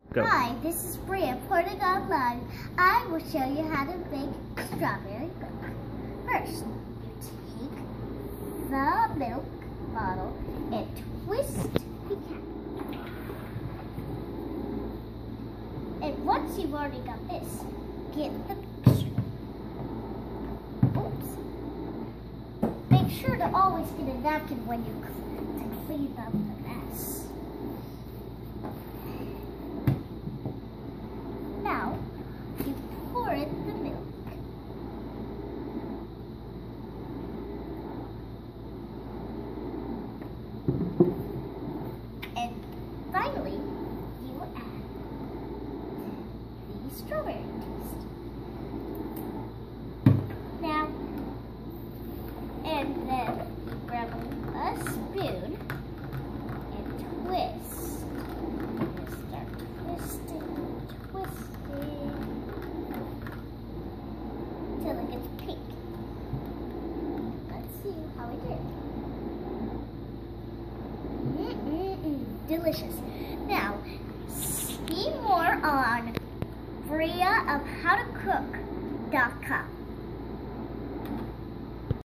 Go. Hi, this is Bria, Porting Online. I will show you how to make strawberry milk. First, you take the milk bottle and twist the cap. And once you've already got this, get the picture. Oops. Make sure to always get a napkin when you clean up the mess. Now, you pour in the milk. And finally, you add the strawberry taste. Now, and then you grab a spoon and twist. You start twisting, till it gets pink. Let's see how we did. Delicious. Now, see more on briaofhowtocook.com.